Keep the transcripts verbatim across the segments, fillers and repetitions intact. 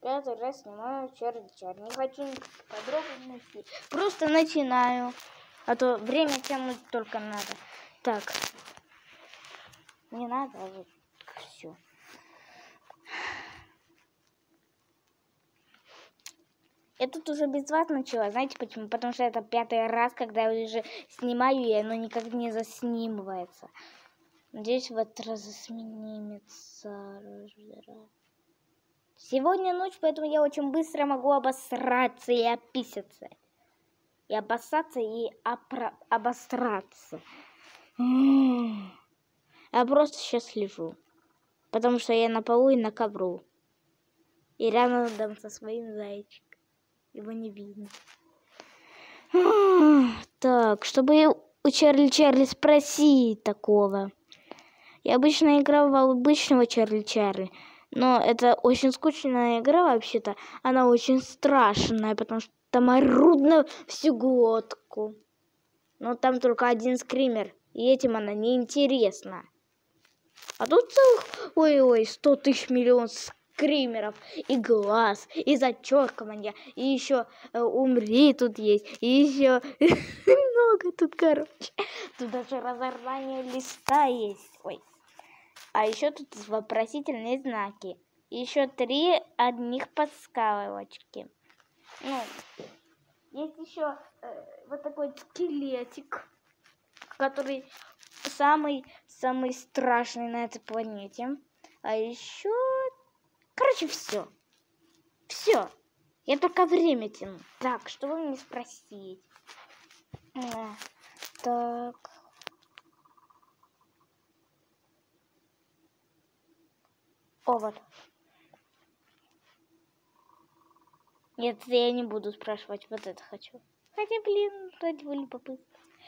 Пятый раз снимаю Чарли Чарли. Не хочу подробностей. Просто начинаю. А то время тянуть только надо. Так. Не надо, а вот все. Я тут уже без вас начала. Знаете почему? Потому что это пятый раз, когда я уже снимаю, и оно никак не заснимывается. Надеюсь, в этот раз заснимется. Сегодня ночь, поэтому я очень быстро могу обосраться и описаться. И обоссаться, и опро... обосраться. Я просто сейчас лежу. Потому что я на полу и на ковру. И рядом со своим зайчиком. Его не видно. Так, чтобы у Чарли Чарли спросить такого. Я обычно играл в обычного Чарли Чарли. Но это очень скучная игра вообще-то. Она очень страшная, потому что там орудно всю глотку. Но там только один скример. И этим она неинтересна. А тут целых, ой-ой, сто тысяч миллион скримеров. И глаз, и зачеркивания. И еще э, умри тут есть. И еще много тут, короче. Тут даже разорвание листа есть. Ой. А еще тут вопросительные знаки. И еще три одних подсказочки. Ну, есть еще э, вот такой скелетик, который самый самый страшный на этой планете. А еще, короче, все, все. Я только время тяну. Так, что вы мне спросить? А, так. О, вот. Нет, я не буду спрашивать, вот это хочу. Хотя, блин, ради любопытства.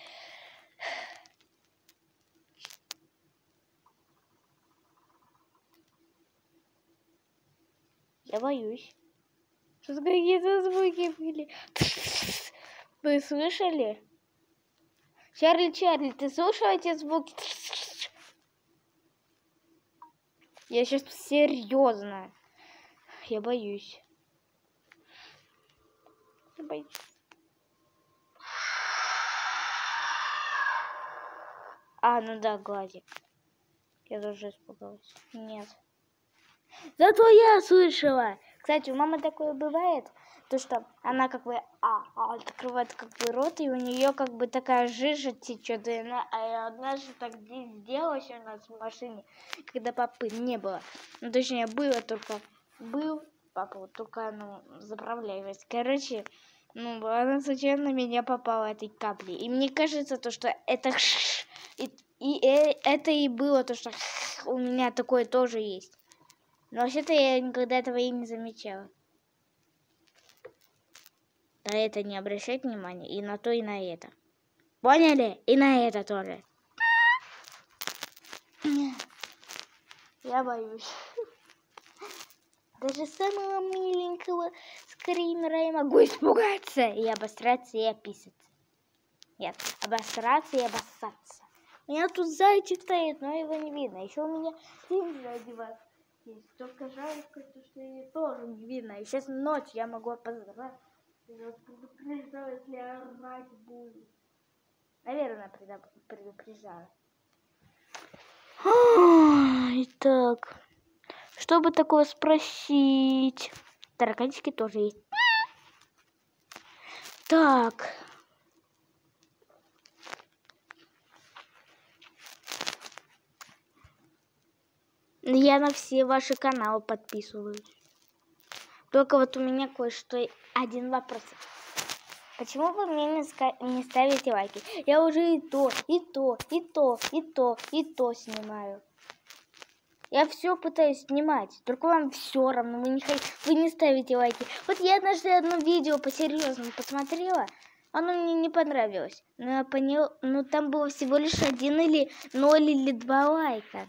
Я боюсь. Что какие-то звуки были. Вы слышали? Чарли, Чарли, ты слышал эти звуки? Я сейчас серьезно. Я боюсь. Я боюсь. А, ну да, гладик. Я тоже испугалась. Нет. Зато я слышала. Кстати, у мамы такое бывает, то что она как бы а, а, открывает как бы рот, и у нее как бы такая жижа течет. И она, а я однажды так сделалась у нас в машине, когда папы не было. Ну, точнее, было только, был папа, вот только, ну, заправляемость. Короче, ну, она случайно на меня попала этой каплей. И мне кажется, то, что это и, и, и это и было то, что у меня такое тоже есть. Но вообще-то я никогда этого и не замечала. На это не обращать внимания. И на то, и на это. Поняли? И на это тоже. Я боюсь. Даже самого миленького скримера я могу испугаться. И обосраться, и описаться. Нет, обосраться и обоссаться. У меня тут зайчик стоит, но его не видно. Еще у меня день сзади вас есть. Только жалко, что ее тоже не видно. И сейчас ночь, я могу опоздавать. Я вас предупреждаю, если орать буду. Наверное, предупреждаю. Итак, чтобы такое спросить? Тараканчики тоже есть. Так. Я на все ваши каналы подписываюсь. Только вот у меня кое-что, один вопрос. Почему вы мне не, ска- не ставите лайки? Я уже и то, и то, и то, и то, и то снимаю. Я все пытаюсь снимать, только вам все равно, вы не, вы не ставите лайки. Вот я однажды одно видео по-серьезному посмотрела, оно мне не понравилось. Но я поняла, но там было всего лишь один или ноль или два лайка.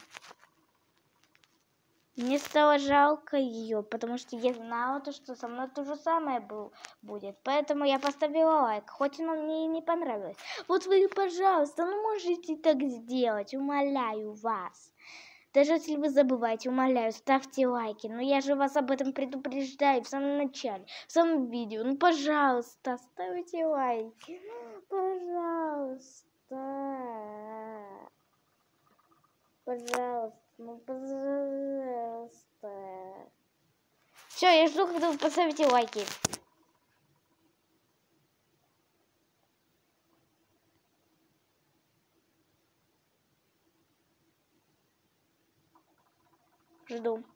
Мне стало жалко ее, потому что я знала, то, что со мной то же самое был, будет. Поэтому я поставила лайк, хоть оно мне и не понравилось. Вот вы, пожалуйста, ну можете так сделать, умоляю вас. Даже если вы забываете, умоляю, ставьте лайки. Но я же вас об этом предупреждаю в самом начале, в самом видео. Ну, пожалуйста, ставьте лайки. Пожалуйста. Пожалуйста, ну, пожалуйста. Все, я жду, когда вы поставите лайки. Жду.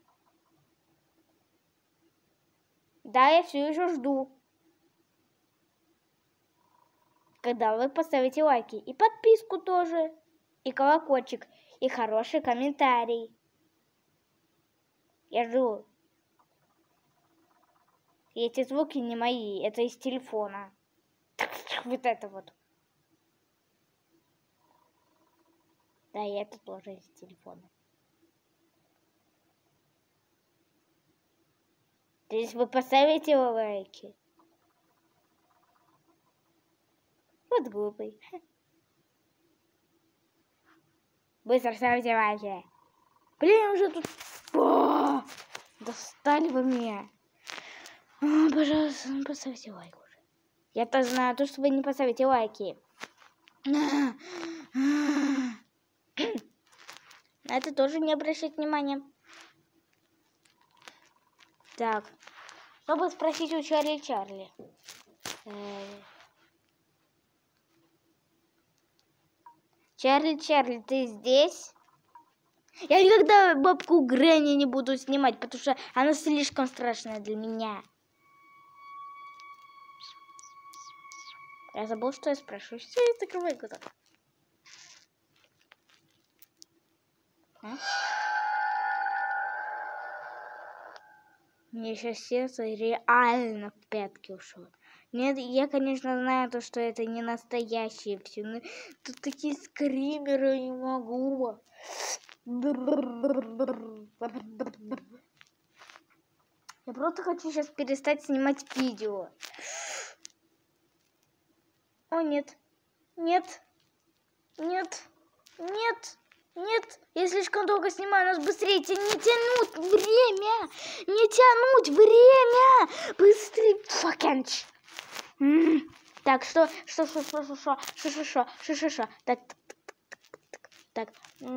Да, я все еще жду. Когда вы поставите лайки. И подписку тоже. И колокольчик. И хороший комментарий. Я жду. И эти звуки не мои. Это из телефона. Вот это вот. Да, и это тоже из телефона. Если вы поставите лайки. Вот глупый. Быстро ставьте лайки. Блин, уже тут... О, достали вы меня. О, пожалуйста, ну поставьте лайк уже. Я-то знаю, то, что вы не поставите лайки. На это тоже не обращать внимания. Так. Чтобы спросить у Чарли Чарли. Чарли Чарли, ты здесь? Я никогда бабку Гренни не буду снимать, потому что она слишком страшная для меня. Я забыл, что я спрашиваю. Все, я закрываю глаза. А? Мне сейчас сердце реально в пятки ушло. Нет, я, конечно, знаю то, что это не настоящие все, но тут такие скримеры, не могу. Я просто хочу сейчас перестать снимать видео. О, нет. Нет. Нет. Нет. Нет. Я слишком долго снимаю. Нас быстрее. Не тянуть время. Не тянуть время. Быстрее. Факенч. Так, что, что, что, что, что, что, что, что, что, что, что, что, так, так,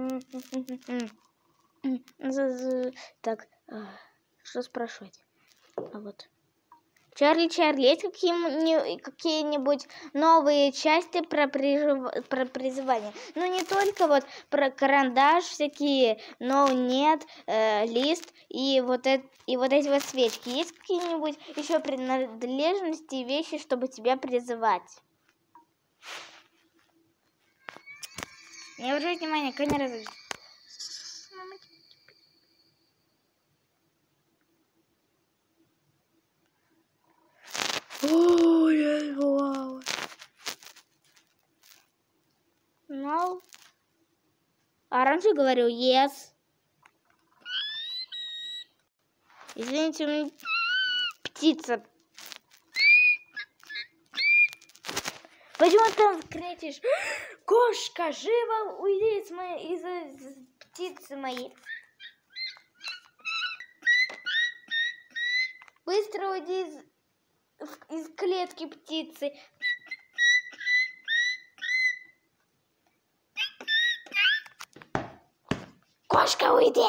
так, что спрашивать? А вот. Чарли, Чарли, есть какие-нибудь новые части про, прижив... про призывание? Ну, не только вот про карандаш всякие, но нет, э, лист и вот, это, и вот эти вот свечки. Есть какие-нибудь еще принадлежности и вещи, чтобы тебя призывать? Не обращайте внимания, камера разрешена. Ой, вау. No. А раньше говорил yes. Извините, у меня птица. Почему ты там кричишь? Кошка, живо уйди из, моей, из, из птицы моей. Быстро уйди из, из клетки птицы. Кошка, уйди!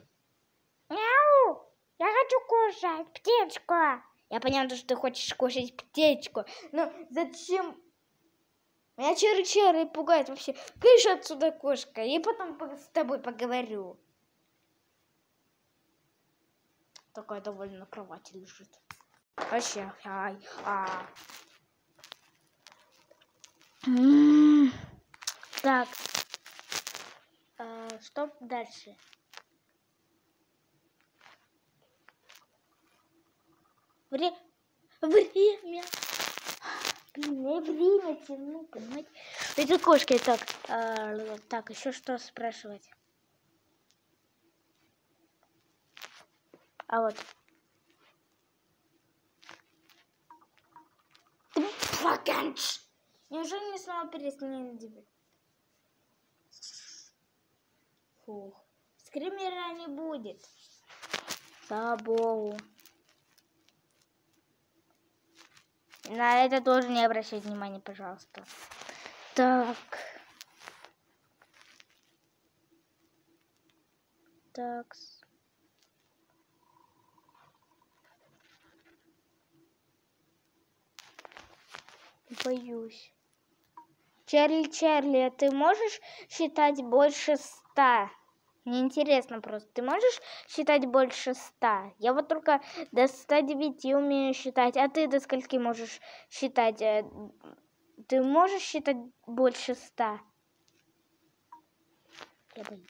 Мяу! Я хочу кушать птичку. Я поняла, что ты хочешь кушать птичку. Но зачем? Меня Чарли-Чарли пугает вообще. Кыш отсюда, кошка. И потом с тобой поговорю. Такая довольно на кровати лежит. Вообще, ай, а. Так. А, что дальше? Вре... Время. Блин, время тяну, понимаете? Это кошка. Так, а, так, еще что спрашивать? А вот. Факанч! Неужели не снова переснили тебе? Фух. Скримера не будет. Слава богу. На это тоже не обращать внимания, пожалуйста. Так. Так. Боюсь. Чарли, Чарли, а ты можешь считать больше ста? Мне интересно просто. Ты можешь считать больше ста? Я вот только до ста девяти умею считать. А ты до скольки можешь считать? Ты можешь считать больше ста? Я боюсь.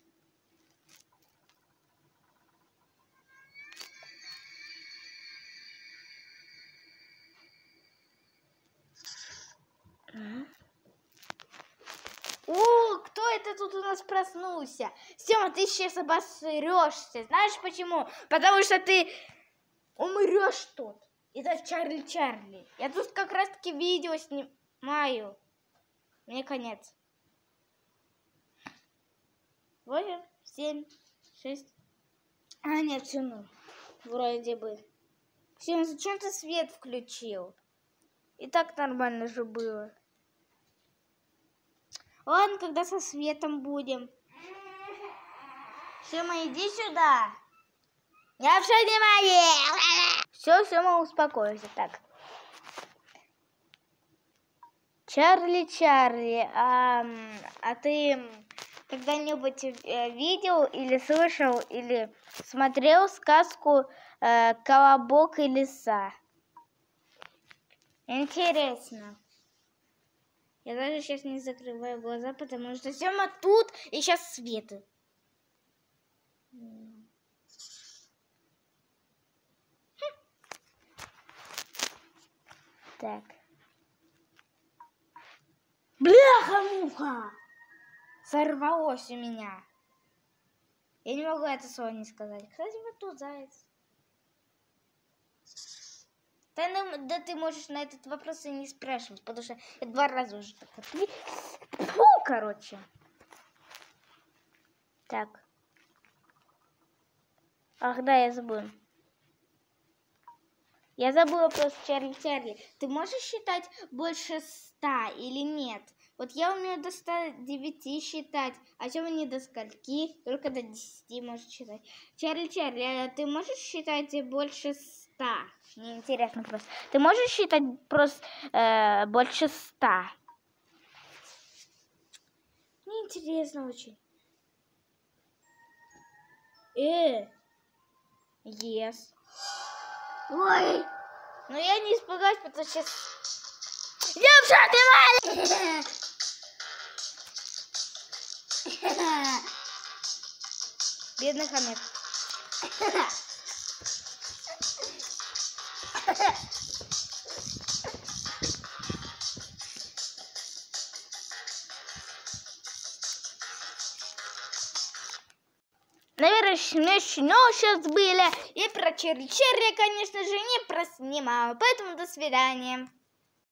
О, кто это тут у нас проснулся? Сема, ты сейчас обосрешься. Знаешь почему? Потому что ты умрешь тут. Это Чарли Чарли. Я тут как раз таки видео снимаю. Мне конец. Восемь, семь, шесть. А, нет, все, ну, вроде бы. Сема, зачем ты свет включил? И так нормально же было. Ладно, когда со светом будем. Сема, иди сюда. Я все внимание. Все, Сема, успокойся. Так. Чарли, Чарли, а, а ты когда-нибудь видел или слышал, или смотрел сказку э, «Колобок и лиса»? Интересно. Я даже сейчас не закрываю глаза, потому что Сема тут, и сейчас свет. Хм. Так. Бляха-муха! Сорвалось у меня. Я не могу это слово не сказать. Кстати, вот тут заяц. Да, ну, да ты можешь на этот вопрос и не спрашивать, потому что я два раза уже так ответила. Фу, короче. Так. Ах, да, я забыла. Я забыла просто, Чарли, Чарли. Ты можешь считать больше ста или нет? Вот я умею до ста девяти считать, а Тёма не до скольки, только до десяти может считать. Чарли, Чарли, а ты можешь считать больше ста? Мне интересно просто. Ты можешь считать просто э, больше ста? Мне интересно очень. Э, yes. Ой, но я не испугаюсь, потому что сейчас... Девушка, ты бедный хомяк. Наверное, смешно сейчас были. И про Чарли Чарли, конечно же, не проснимала. Поэтому до свидания.